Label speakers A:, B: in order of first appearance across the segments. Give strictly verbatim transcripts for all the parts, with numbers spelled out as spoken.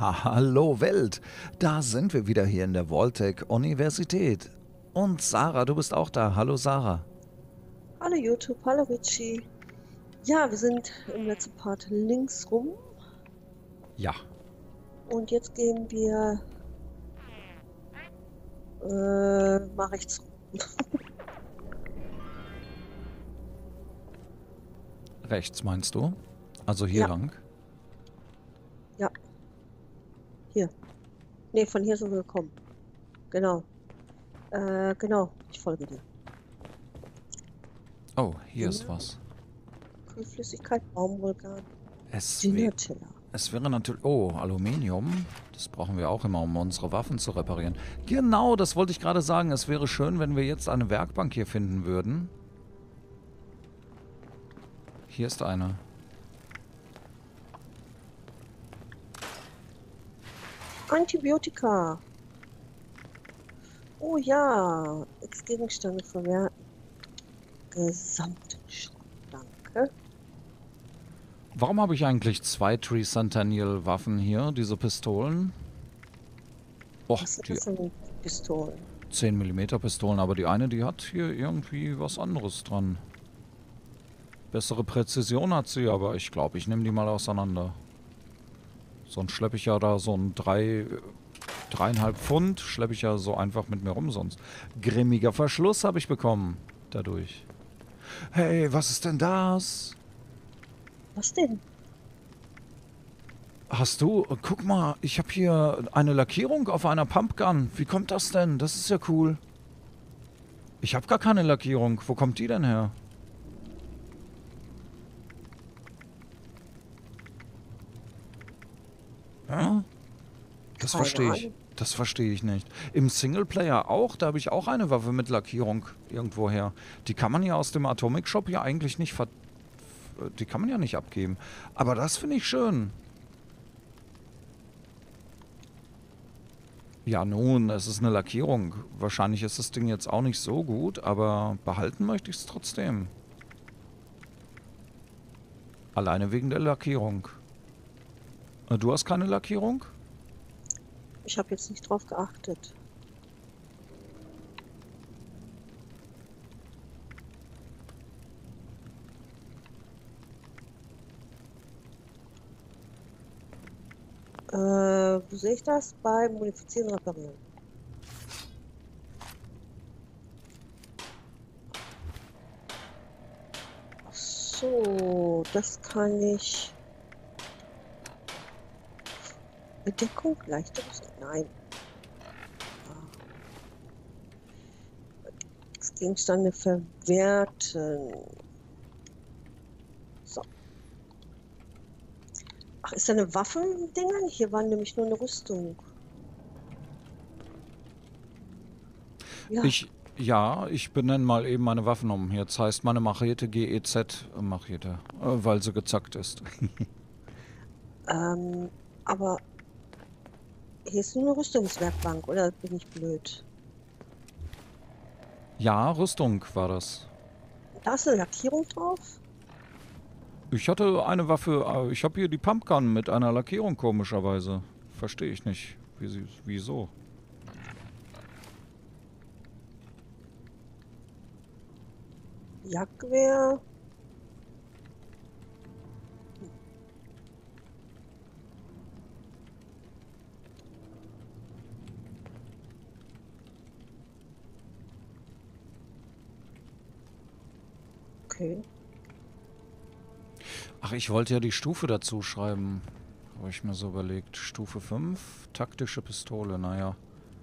A: Hallo Welt, da sind wir wieder hier in der Vaultec Universität. Und Sarah, du bist auch da. Hallo Sarah.
B: Hallo YouTube, hallo Richie. Ja, wir sind im letzten Part links rum
A: Ja.
B: und jetzt gehen wir äh, mal rechts rum.
A: Rechts meinst du? Also hier
B: Ja,
A: lang?
B: ja, hier. Ne, von hier sind wir gekommen. Genau. Äh, genau, ich folge dir.
A: Oh, hier ist
B: Dinner,
A: was.
B: Kühlflüssigkeit, Baumwollgarn,
A: Es, wär,
B: Dinnerteller.
A: es wäre natürlich... Oh, Aluminium. Das brauchen wir auch immer, um unsere Waffen zu reparieren. Genau, das wollte ich gerade sagen. Es wäre schön, wenn wir jetzt eine Werkbank hier finden würden. Hier ist eine.
B: Antibiotika. Oh ja, Ex-Gegenstände verwerten. Gesamten Schrott. Danke.
A: Warum habe ich eigentlich zwei Tree Centennial Waffen hier, diese Pistolen? Och,
B: Was sind
A: die
B: das denn für Pistolen?
A: zehn Millimeter Pistolen, aber die eine, die hat hier irgendwie was anderes dran. Bessere Präzision hat sie, aber ich glaube, ich nehme die mal auseinander. Sonst schleppe ich ja da so ein drei, dreieinhalb Pfund, schleppe ich ja so einfach mit mir rum sonst. Grimmiger Verschluss habe ich bekommen dadurch. Hey, was ist denn das?
B: Was denn?
A: Hast du, guck mal, ich habe hier eine Lackierung auf einer Pumpgun. Wie kommt das denn? Das ist ja cool. Ich habe gar keine Lackierung. Wo kommt die denn her? Ja? Das
B: Keine
A: verstehe ich.
B: Ahnung.
A: Das verstehe ich nicht. Im Singleplayer auch, da habe ich auch eine Waffe mit Lackierung irgendwoher. Die kann man ja aus dem Atomic Shop ja eigentlich nicht ver... Die kann man ja nicht abgeben. Aber das finde ich schön. Ja nun, es ist eine Lackierung. Wahrscheinlich ist das Ding jetzt auch nicht so gut, aber behalten möchte ich es trotzdem. Alleine wegen der Lackierung. Äh, Du hast keine Lackierung?
B: Ich habe jetzt nicht drauf geachtet. Äh, wo sehe ich das? Beim Modifizieren, Reparieren. Ach so, das kann ich. Bedeckung, leichte Rüstung. Nein. Gegenstände verwerten. So. Ach, ist da eine Waffe im Ding? Hier war nämlich nur eine Rüstung. Ja,
A: Ich, ja, ich benenne mal eben meine Waffen um. Jetzt heißt meine Machete G E Z Machete, äh, weil sie gezackt ist.
B: ähm, aber hier ist nur eine Rüstungswerkbank, oder bin ich blöd?
A: Ja, Rüstung war das.
B: Da ist eine Lackierung drauf?
A: Ich hatte eine Waffe, äh, ich habe hier die Pumpgun mit einer Lackierung komischerweise. Verstehe ich nicht. Wie sie, wieso?
B: Jagdgewehr. Okay.
A: Ach, ich wollte ja die Stufe dazu schreiben. Habe ich mir so überlegt. Stufe fünf, taktische Pistole, naja.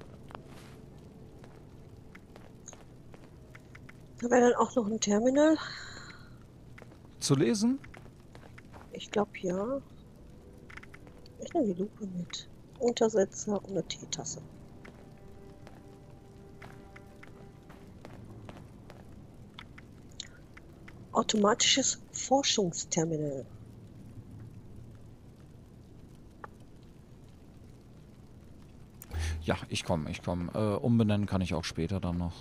B: Da wäre dann auch noch ein Terminal.
A: Zu lesen?
B: Ich glaube ja. Ich nehme die Lupe mit. Untersetzer und eine Teetasse. Automatisches Forschungsterminal.
A: Ja, ich komme, ich komme. Äh, umbenennen kann ich auch später dann noch.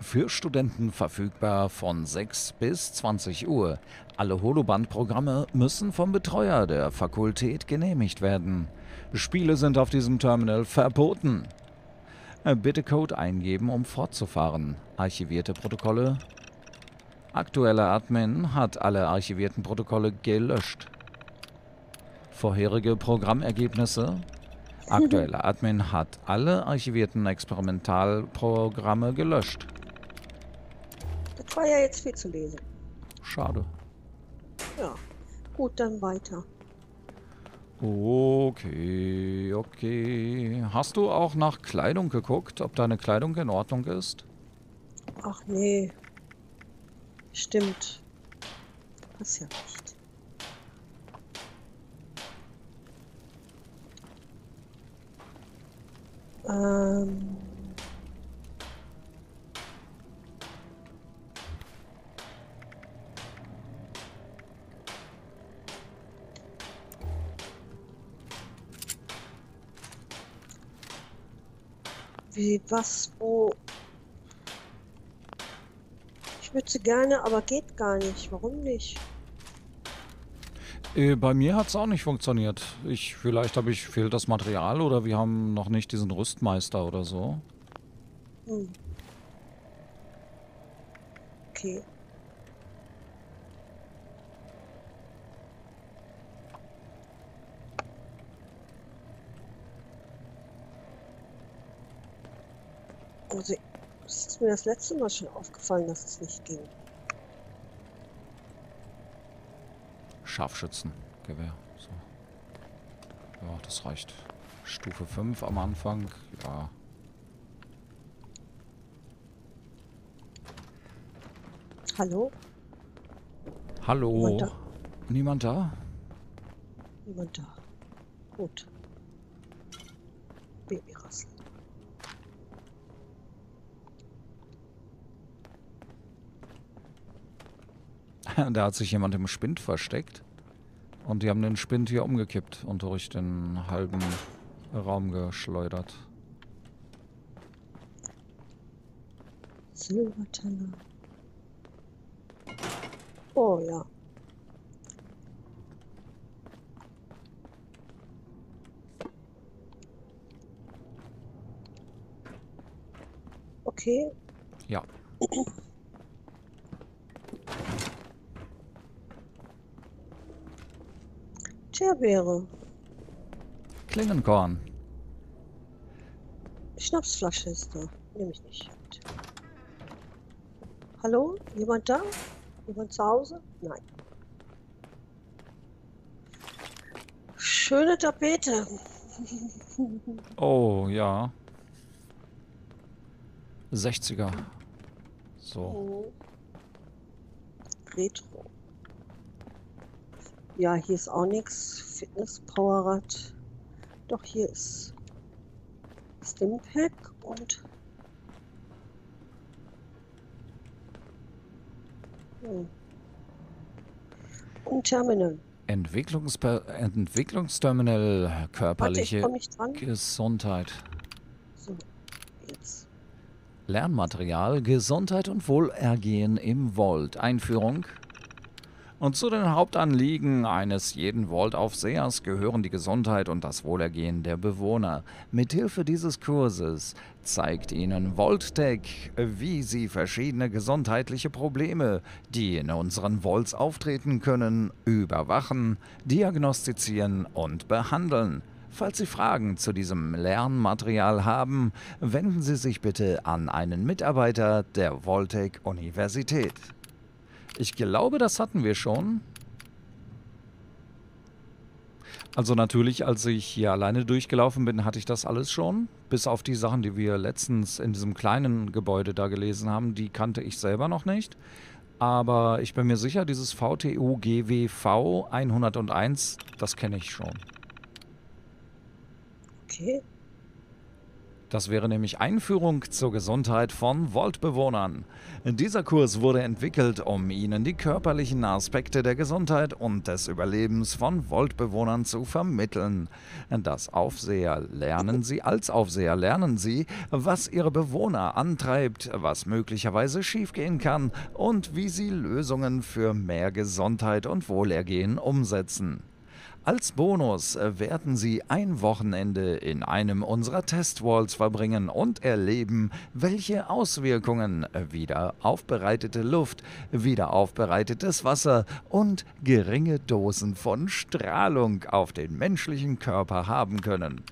A: Für Studenten verfügbar von sechs bis zwanzig Uhr. Alle Holoband-Programme müssen vom Betreuer der Fakultät genehmigt werden. Spiele sind auf diesem Terminal verboten. Bitte Code eingeben, um fortzufahren. Archivierte Protokolle. Aktueller Admin hat alle archivierten Protokolle gelöscht. Vorherige Programmergebnisse. Aktueller Admin hat alle archivierten Experimentalprogramme gelöscht.
B: Das war ja jetzt viel zu lesen.
A: Schade.
B: Ja, gut, dann weiter.
A: Okay, okay. Hast du auch nach Kleidung geguckt, ob deine Kleidung in Ordnung ist?
B: Ach nee. Stimmt. Das ja nicht. Ähm. Wie, was, wo? Ich würde sie gerne, aber geht gar nicht. Warum nicht?
A: Äh, bei mir hat es auch nicht funktioniert. Ich, vielleicht habe ich, fehlt das Material oder wir haben noch nicht diesen Rüstmeister oder so.
B: Hm. Okay. Also, es ist mir das letzte Mal schon aufgefallen, dass es nicht ging.
A: Scharfschützengewehr. So. Ja, das reicht. Stufe fünf am Anfang. Ja.
B: Hallo?
A: Hallo?
B: Niemand da?
A: Niemand da?
B: Niemand da. Gut. Babyrassel.
A: Da hat sich jemand im Spind versteckt. Und die haben den Spind hier umgekippt und durch den halben Raum geschleudert.
B: Silberteller. Oh ja. Okay.
A: Ja.
B: Teerbeere.
A: Klingenkorn.
B: Schnapsflasche ist da. Nehme ich nicht. Gut. Hallo? Jemand da? Jemand zu Hause? Nein. Schöne Tapete.
A: Oh, ja. sechziger. So.
B: Oh. Retro. Ja, hier ist auch nichts. Fitness-Powerrad. Doch, hier ist Stimpack und hm. und Terminal.
A: Entwicklungsper Entwicklungsterminal,
B: Warte, ich
A: körperliche
B: komme nicht dran.
A: Gesundheit.
B: So, jetzt.
A: Lernmaterial, Gesundheit und Wohlergehen im Vault. Einführung. Und zu den Hauptanliegen eines jeden Vault-Aufsehers gehören die Gesundheit und das Wohlergehen der Bewohner. Mithilfe dieses Kurses zeigt Ihnen Vault-Tech, wie Sie verschiedene gesundheitliche Probleme, die in unseren Vaults auftreten können, überwachen, diagnostizieren und behandeln. Falls Sie Fragen zu diesem Lernmaterial haben, wenden Sie sich bitte an einen Mitarbeiter der Vault-Tech-Universität. Ich glaube, das hatten wir schon. Also natürlich, als ich hier alleine durchgelaufen bin, hatte ich das alles schon. Bis auf die Sachen, die wir letztens in diesem kleinen Gebäude da gelesen haben, die kannte ich selber noch nicht. Aber ich bin mir sicher, dieses V T U G W V hunderteins, das kenne ich schon.
B: Okay.
A: Das wäre nämlich Einführung zur Gesundheit von Vault-Bewohnern. Dieser Kurs wurde entwickelt, um Ihnen die körperlichen Aspekte der Gesundheit und des Überlebens von Vault-Bewohnern zu vermitteln. Das Aufseher lernen Sie, als Aufseher lernen Sie, was Ihre Bewohner antreibt, was möglicherweise schiefgehen kann und wie Sie Lösungen für mehr Gesundheit und Wohlergehen umsetzen. Als Bonus werden Sie ein Wochenende in einem unserer Testwalls verbringen und erleben, welche Auswirkungen wieder aufbereitete Luft, wieder aufbereitetes Wasser und geringe Dosen von Strahlung auf den menschlichen Körper haben können.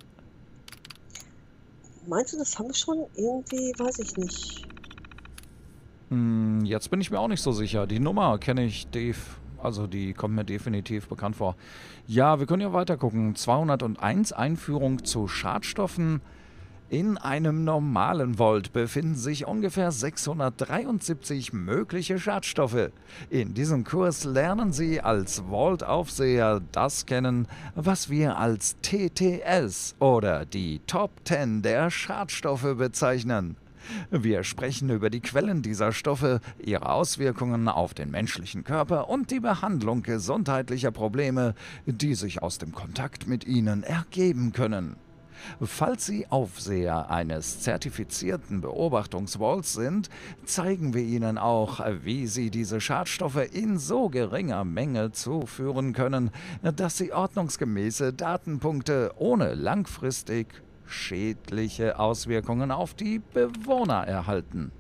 B: Meinst du, das haben wir schon? Irgendwie, weiß ich nicht.
A: Hm, jetzt bin ich mir auch nicht so sicher. Die Nummer kenne ich, Dave. Also die kommt mir definitiv bekannt vor. Ja, wir können ja weiter gucken. zweihunderteins, Einführung zu Schadstoffen. In einem normalen Vault befinden sich ungefähr sechshundertdreiundsiebzig mögliche Schadstoffe. In diesem Kurs lernen Sie als Vault-Aufseher das kennen, was wir als T T S oder die Top zehn der Schadstoffe bezeichnen. Wir sprechen über die Quellen dieser Stoffe, ihre Auswirkungen auf den menschlichen Körper und die Behandlung gesundheitlicher Probleme, die sich aus dem Kontakt mit ihnen ergeben können. Falls Sie Aufseher eines zertifizierten Beobachtungsvaults sind, zeigen wir Ihnen auch, wie Sie diese Schadstoffe in so geringer Menge zuführen können, dass Sie ordnungsgemäße Datenpunkte ohne langfristig schädliche Auswirkungen auf die Bewohner erhalten.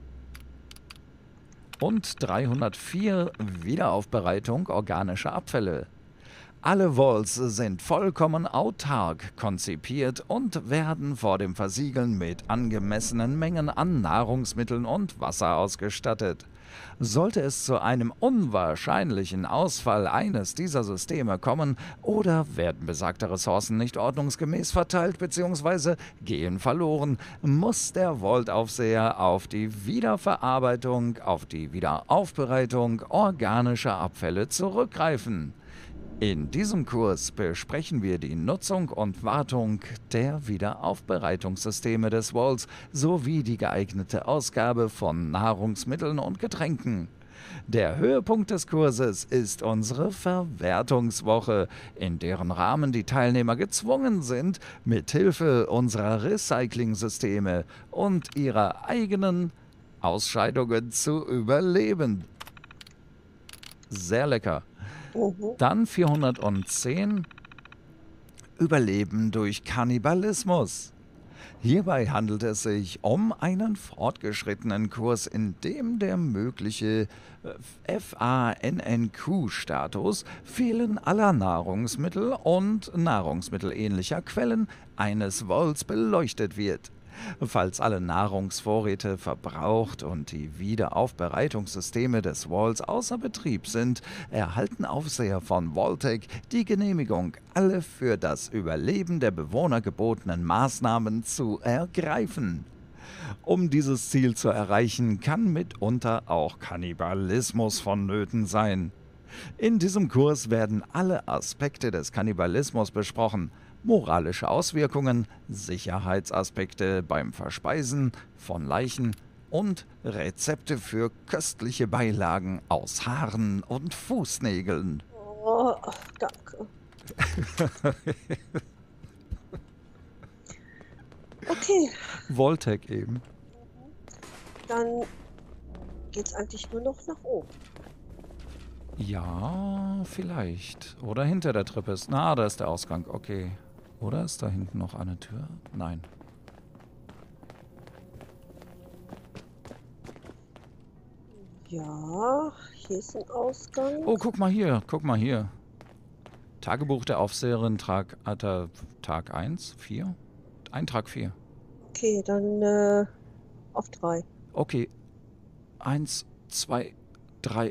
A: Und dreihundertvier, Wiederaufbereitung organischer Abfälle. Alle Vaults sind vollkommen autark konzipiert und werden vor dem Versiegeln mit angemessenen Mengen an Nahrungsmitteln und Wasser ausgestattet. Sollte es zu einem unwahrscheinlichen Ausfall eines dieser Systeme kommen oder werden besagte Ressourcen nicht ordnungsgemäß verteilt bzw. gehen verloren, muss der Vault-Aufseher auf die Wiederverarbeitung, auf die Wiederaufbereitung organischer Abfälle zurückgreifen. In diesem Kurs besprechen wir die Nutzung und Wartung der Wiederaufbereitungssysteme des Vaults sowie die geeignete Ausgabe von Nahrungsmitteln und Getränken. Der Höhepunkt des Kurses ist unsere Verwertungswoche, in deren Rahmen die Teilnehmer gezwungen sind, mithilfe unserer Recycling-Systeme und ihrer eigenen Ausscheidungen zu überleben. Sehr lecker.
B: Mhm.
A: Dann vierhundertzehn, Überleben durch Kannibalismus. Hierbei handelt es sich um einen fortgeschrittenen Kurs, in dem der mögliche F A N N Q-Status, Fehlen aller Nahrungsmittel und nahrungsmittelähnlicher Quellen eines Vaults beleuchtet wird. Falls alle Nahrungsvorräte verbraucht und die Wiederaufbereitungssysteme des Vaults außer Betrieb sind, erhalten Aufseher von Vault-Tec die Genehmigung, alle für das Überleben der Bewohner gebotenen Maßnahmen zu ergreifen. Um dieses Ziel zu erreichen, kann mitunter auch Kannibalismus vonnöten sein. In diesem Kurs werden alle Aspekte des Kannibalismus besprochen: moralische Auswirkungen, Sicherheitsaspekte beim Verspeisen von Leichen und Rezepte für köstliche Beilagen aus Haaren und Fußnägeln.
B: Oh, danke. Okay,
A: Vault-Tec eben.
B: dann geht's eigentlich nur noch nach oben.
A: Ja, vielleicht. Oder hinter der Treppe ist. Na, da ist der Ausgang. Okay. Oder ist da hinten noch eine Tür? Nein.
B: Ja, hier ist ein Ausgang.
A: Oh, guck mal hier. Guck mal hier. Tagebuch der Aufseherin, Tag, Alter, Tag eins, vier? Eintrag vier.
B: Okay, dann äh, auf drei.
A: Okay. Eins, zwei, drei.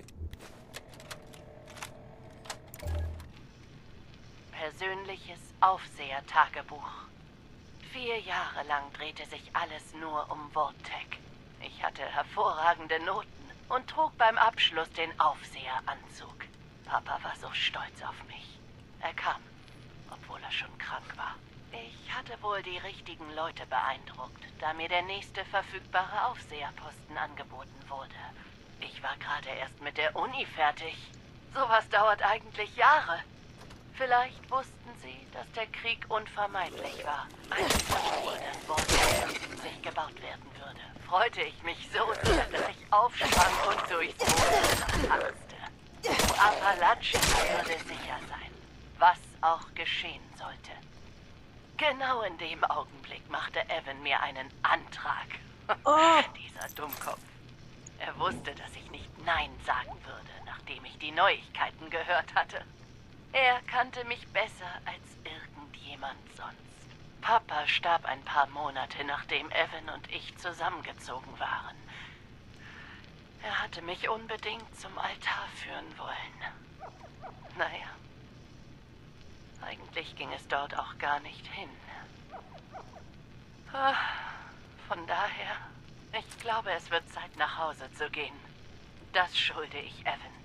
C: Persönliches Aufseher-Tagebuch. Vier Jahre lang drehte sich alles nur um Vault-Tec. Ich hatte hervorragende Noten und trug beim Abschluss den Aufseheranzug. Papa war so stolz auf mich. Er kam, obwohl er schon krank war. Ich hatte wohl die richtigen Leute beeindruckt, da mir der nächste verfügbare Aufseherposten angeboten wurde. Ich war gerade erst mit der Uni fertig. Sowas dauert eigentlich Jahre. Vielleicht wussten sie, dass der Krieg unvermeidlich war. Als ich erfuhr, dass Vortex nicht gebaut werden würde, freute ich mich so sehr, dass ich aufsprang und durchs Boden tanzte. Appalachia würde sicher sein, was auch geschehen sollte. Genau in dem Augenblick machte Evan mir einen Antrag.
B: Oh.
C: Dieser Dummkopf. Er wusste, dass ich nicht Nein sagen würde, nachdem ich die Neuigkeiten gehört hatte. Er kannte mich besser als irgendjemand sonst. Papa starb ein paar Monate, nachdem Evan und ich zusammengezogen waren. Er hatte mich unbedingt zum Altar führen wollen. Naja, eigentlich ging es dort auch gar nicht hin. Ah, von daher, ich glaube, es wird Zeit, nach Hause zu gehen. Das schulde ich Evan.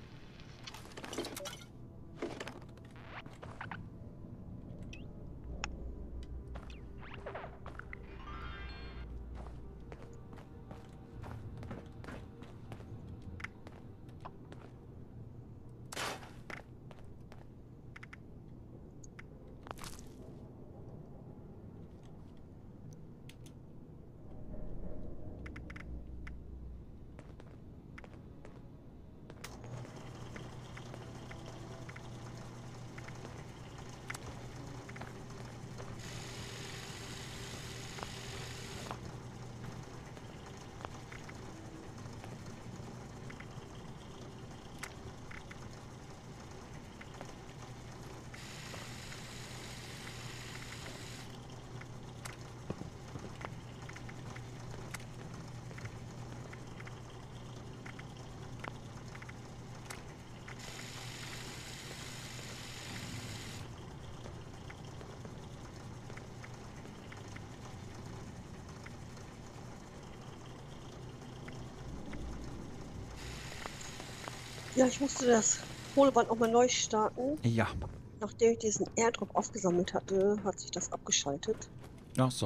B: Ja, ich musste das Kohleband nochmal neu starten.
A: Ja.
B: Nachdem ich diesen Airdrop aufgesammelt hatte, hat sich das abgeschaltet.
A: Ach so.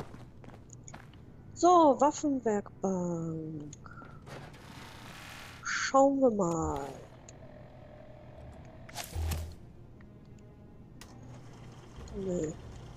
B: So, Waffenwerkbank. Schauen wir mal. Nee.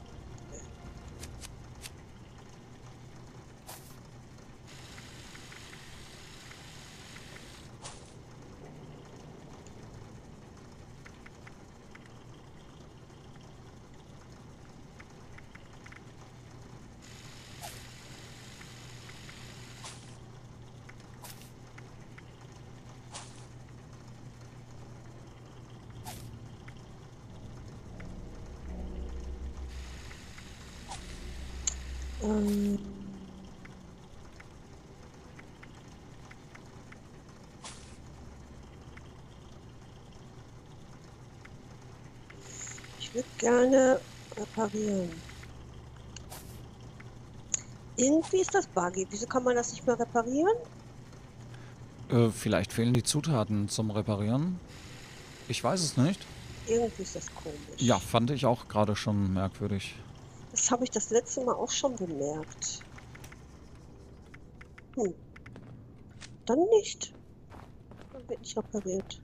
B: Ähm. Ich würde gerne reparieren. Irgendwie ist das buggy. Wieso kann man das nicht mehr reparieren?
A: Äh, vielleicht fehlen die Zutaten zum Reparieren. Ich weiß es nicht.
B: Irgendwie ist das komisch.
A: Ja, fand ich auch gerade schon merkwürdig.
B: Das habe ich das letzte Mal auch schon bemerkt. Hm. Dann nicht. Dann wird nicht repariert.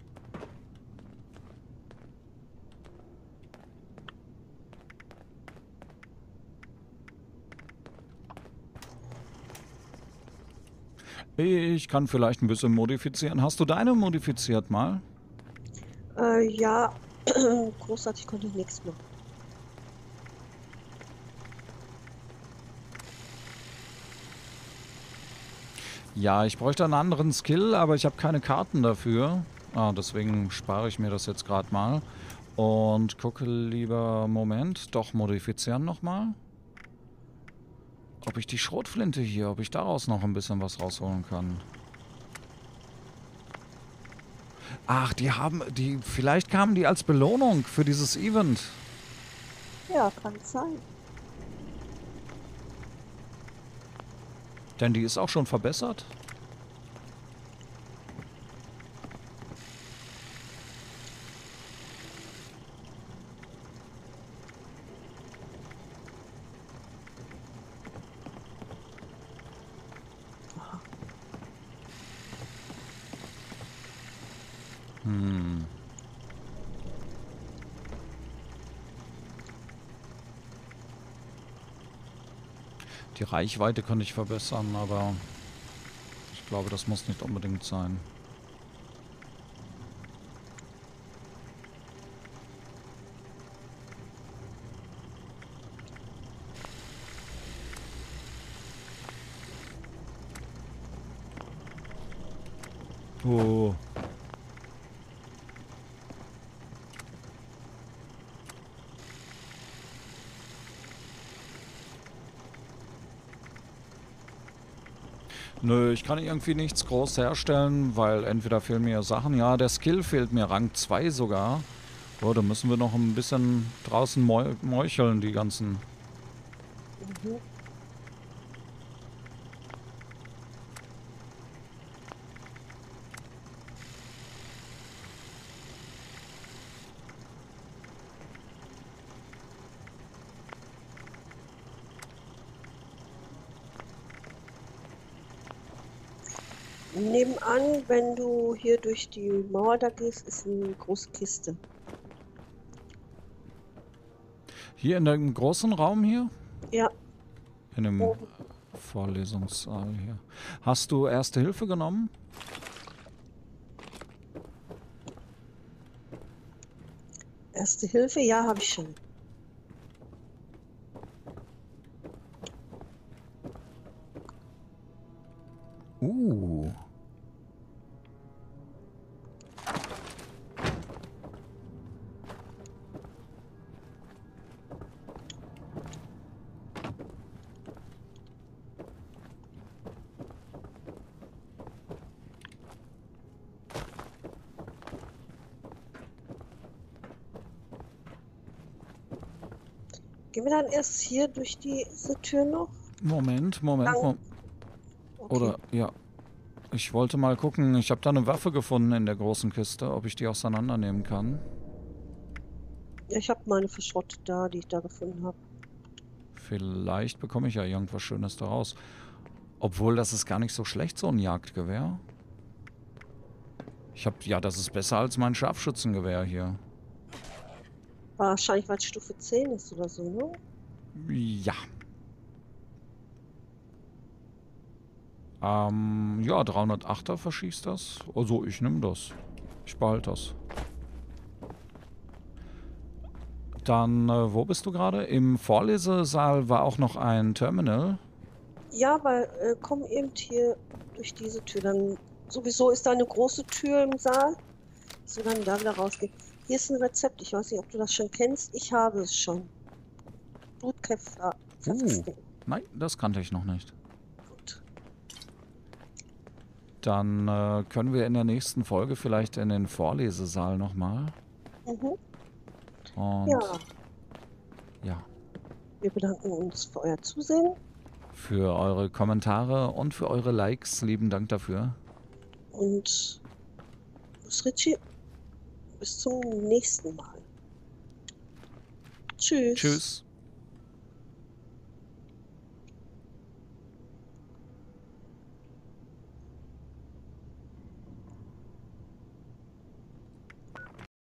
A: Ich kann vielleicht ein bisschen modifizieren. Hast du deine modifiziert mal?
B: Äh, ja, großartig konnte ich nichts machen.
A: Ja, ich bräuchte einen anderen Skill, aber ich habe keine Karten dafür. Ah, deswegen spare ich mir das jetzt gerade mal. Und gucke lieber, Moment, doch modifizieren nochmal. Ob ich die Schrotflinte hier, ob ich daraus noch ein bisschen was rausholen kann. Ach, die haben, die, vielleicht kamen die als Belohnung für dieses Event.
B: Ja, kann sein.
A: Denn die ist auch schon verbessert. Hm. Die Reichweite könnte ich verbessern, aber ich glaube, das muss nicht unbedingt sein. Oh. Nö, ich kann irgendwie nichts groß herstellen, weil entweder fehlen mir Sachen. Ja, der Skill fehlt mir, Rang zwei sogar. Oh, da müssen wir noch ein bisschen draußen mäu meucheln, die ganzen.
B: Mhm. Nebenan, wenn du hier durch die Mauer da gehst, ist eine große Kiste.
A: Hier in dem großen Raum hier?
B: Ja,
A: In dem
B: oben.
A: Vorlesungssaal hier. Hast du Erste Hilfe genommen?
B: Erste Hilfe, ja, habe ich schon.
A: Uh.
B: Gehen wir dann erst hier durch diese Tür noch?
A: Moment, Moment,
B: Lang.
A: Moment.
B: Okay.
A: Oder, ja. Ich wollte mal gucken, ich habe da eine Waffe gefunden in der großen Kiste, ob ich die auseinandernehmen kann.
B: Ja, ich habe meine verschrottet da, die ich da gefunden habe.
A: Vielleicht bekomme ich ja irgendwas Schönes daraus. Obwohl, das ist gar nicht so schlecht, so ein Jagdgewehr. Ich habe, ja, das ist besser als mein Scharfschützengewehr hier.
B: Wahrscheinlich, weil es Stufe zehn ist oder so, ne?
A: Ja. Ähm, ja, dreihundertachter verschießt das. Also, ich nehme das. Ich behalte das. Dann, äh, wo bist du gerade? Im Vorlesesaal war auch noch ein Terminal.
B: Ja, weil, äh, komm eben hier durch diese Tür. Dann sowieso ist da eine große Tür im Saal, dass wir dann da wieder rausgehen. Hier ist ein Rezept. Ich weiß nicht, ob du das schon kennst. Ich habe es schon. Blutkräfter.
A: Uh, nein, das kannte ich noch nicht.
B: Gut.
A: Dann äh, können wir in der nächsten Folge vielleicht in den Vorlesesaal nochmal.
B: Mhm.
A: Und
B: Ja,
A: ja,
B: wir bedanken uns für euer Zusehen
A: für eure Kommentare und für eure Likes. Lieben Dank dafür.
B: und bis Richie. Bis zum nächsten Mal. Tschüss.
A: Tschüss.